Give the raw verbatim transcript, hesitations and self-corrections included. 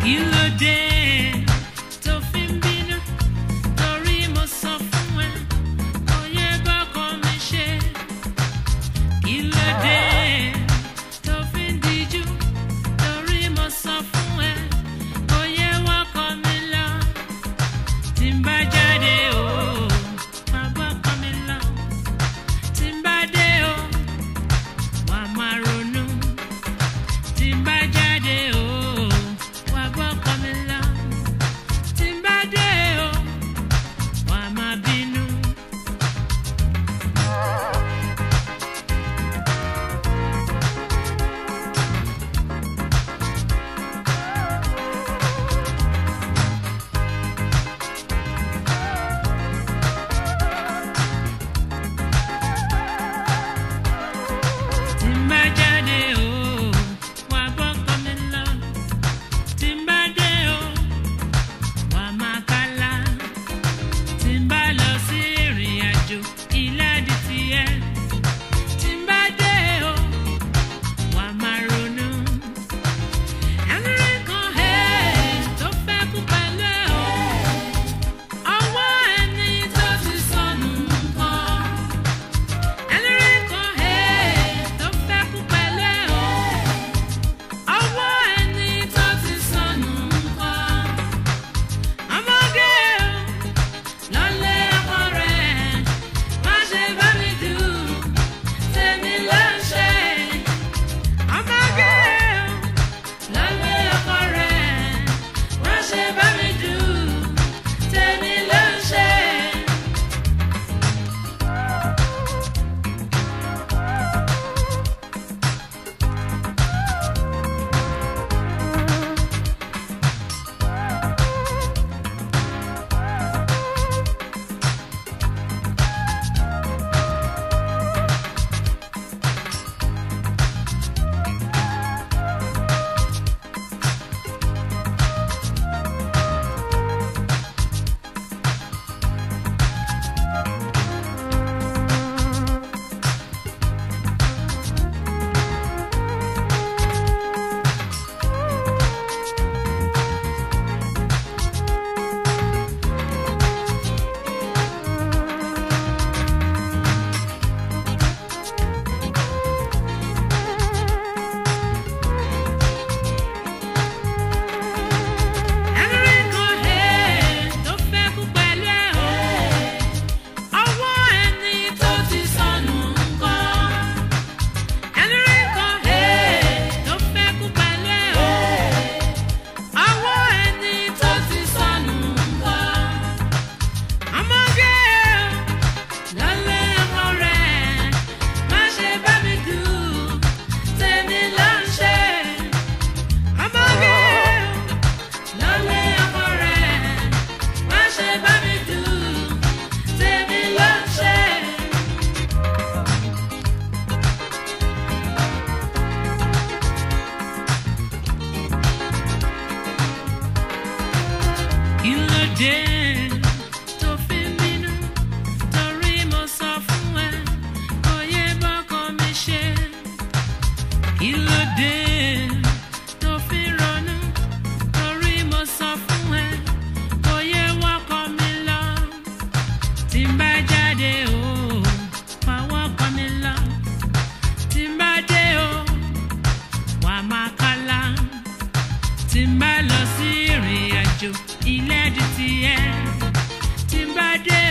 Kilode tó fi ń bínú torí mo sọ fún ẹ kò yẹ bọ́kọ mi ṣe. Kilode tó fi ń díjú torí mo sọ fún ẹ kò yẹ wọ́kọ mi lọ. Tí n bá jáde o má bọ́kọ mi lọ. Tí n bá dé o wà máa ronú. Tí n bá jáde o wà bọ́kọ mi lọ. Tí n bá dé o wà máa bínú. Tí n bá jáde o wà bọ́kọ mi lọ. Tí n bá dé o wà máa kálá. Tí n bá lọ sí ìrìn àjò ilé di tiẹ̀. Tí n bá dé o wà máa ronú. Ẹnìrìn kan ẹ̀ tó fẹ́ kú pẹ̀lú ẹ̀ o. Ọwọ́ ẹni tó ti sọnù nǹkan. Ẹnìrìn kan ẹ̀ tó fẹ́ kú pẹ̀lú ẹ̀ o. Ọwọ́ ẹni tó ti sọnù nǹkan. Ọmọge o, lọ́lé ọkọ rẹ̀, má ṣe bá mi dù, tèmi ló ń ṣe. Ọmọge o, lọ́lé ọkọ rẹ̀, má ṣe bá mi dù, tèmi ló ń ṣe. Ẹnìrìn kan ẹ̀ tó fẹ́ kú pẹ̀lú ẹ̀ o. Ọwọ́ ẹni tó ti sọnù nǹkan. Ẹnìrìn kan ẹ̀ tó fẹ́ kú pẹ̀lú ẹ̀ o. Ọwọ́ ẹni tó ti sọnù nǹkan. Ọmọge o, lọ́lé ọkọ rẹ̀, má ṣe bá mi dù, tèmi ló ń ṣe. Ọmọge o, lọ́lé ọkọ rẹ̀, má ṣe bá mi dù, tèmi ló ń ṣe. Kilode tó fi ń bínú torí mo sọ fún ẹ kò yẹ bọ́kọ mi ṣe. Kilode tó fi ń ronú torí mo sọ fún ẹ kò yẹ wọ́kọ mi lọ. Tí n bá jáde o wà wọ́kọ mi lọ. Tí n bá dé o wà máa kálá. Tí n bá lọ sí ìrìn àjò ilé di tiẹ̀. Tí n bá dé